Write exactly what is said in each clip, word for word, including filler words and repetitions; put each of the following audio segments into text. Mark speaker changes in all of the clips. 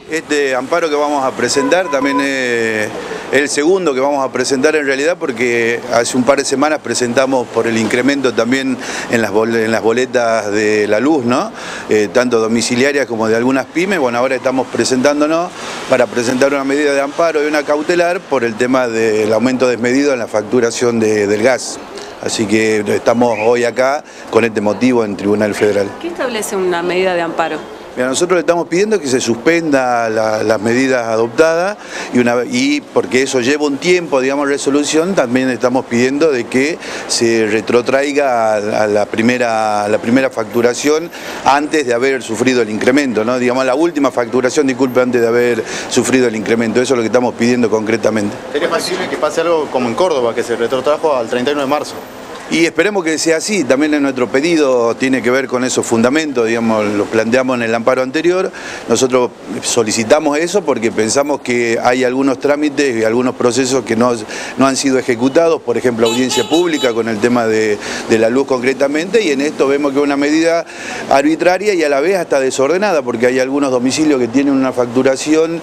Speaker 1: Este amparo que vamos a presentar también es el segundo que vamos a presentar en realidad, porque hace un par de semanas presentamos por el incremento también en las, en las boletas de la luz, ¿no? Eh, tanto domiciliarias como de algunas pymes. Bueno, ahora estamos presentándonos para presentar una medida de amparo y una cautelar por el tema del aumento desmedido en la facturación de, del gas. Así que estamos hoy acá con este motivo en Tribunal Federal.
Speaker 2: ¿Qué establece una medida de amparo?
Speaker 1: Mira, nosotros le estamos pidiendo que se suspenda la, las medidas adoptadas y, una, y porque eso lleva un tiempo, digamos, resolución, también estamos pidiendo de que se retrotraiga a, a, la, primera, a la primera facturación antes de haber sufrido el incremento, ¿no? Digamos, la última facturación, disculpe, antes de haber sufrido el incremento. Eso es lo que estamos pidiendo concretamente.
Speaker 3: ¿Sería posible que pase algo como en Córdoba, que se retrotrajo al treinta y uno de marzo?
Speaker 1: Y esperemos que sea así. También en nuestro pedido tiene que ver con esos fundamentos, digamos, los planteamos en el amparo anterior. Nosotros solicitamos eso porque pensamos que hay algunos trámites y algunos procesos que no, no han sido ejecutados, por ejemplo, audiencia pública con el tema de, de la luz concretamente, y en esto vemos que es una medida arbitraria y a la vez hasta desordenada, porque hay algunos domicilios que tienen una facturación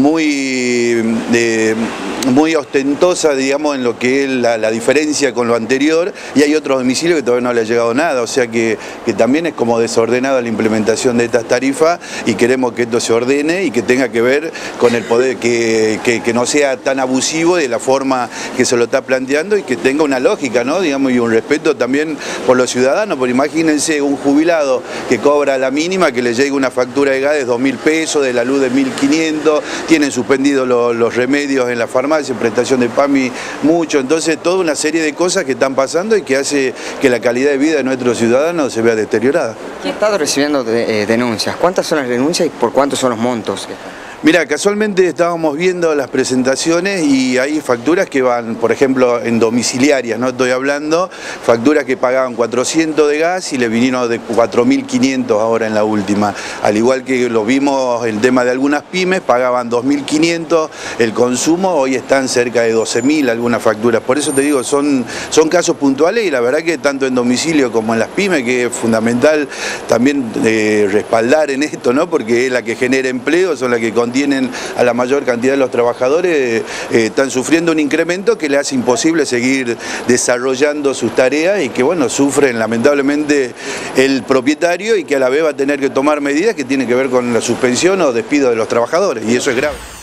Speaker 1: muy, eh, muy ostentosa, digamos, en lo que es la, la diferencia con lo anterior, y hay otros domicilios que todavía no le ha llegado nada, o sea que, que también es como desordenada la implementación de estas tarifas, y queremos que esto se ordene y que tenga que ver con el poder, que, que, que no sea tan abusivo de la forma que se lo está planteando y que tenga una lógica, ¿no? Digamos, y un respeto también por los ciudadanos, porque imagínense un jubilado que cobra la mínima, que le llegue una factura de gas de dos mil pesos, de la luz de mil quinientos, tienen suspendidos los, los remedios en la farmacia, prestación de P A M I mucho, entonces toda una serie de cosas que están pasando y que hace que la calidad de vida de nuestros ciudadanos se vea deteriorada.
Speaker 4: ¿He estado recibiendo de, eh, denuncias? ¿Cuántas son las denuncias y por cuántos son los montos?
Speaker 1: Mira, casualmente estábamos viendo las presentaciones y hay facturas que van, por ejemplo, en domiciliarias, no estoy hablando, facturas que pagaban cuatrocientos de gas y le vinieron de cuatro mil quinientos ahora en la última. Al igual que lo vimos el tema de algunas pymes, pagaban dos mil quinientos el consumo, hoy están cerca de doce mil algunas facturas. Por eso te digo, son, son casos puntuales y la verdad que tanto en domicilio como en las pymes, que es fundamental también eh, respaldar en esto, ¿no? Porque es la que genera empleo, son las que contienen a la mayor cantidad de los trabajadores, eh, están sufriendo un incremento que le hace imposible seguir desarrollando sus tareas y que, bueno, sufren lamentablemente el propietario y que a la vez va a tener que tomar medidas que tienen que ver con la suspensión o despido de los trabajadores, y eso es grave.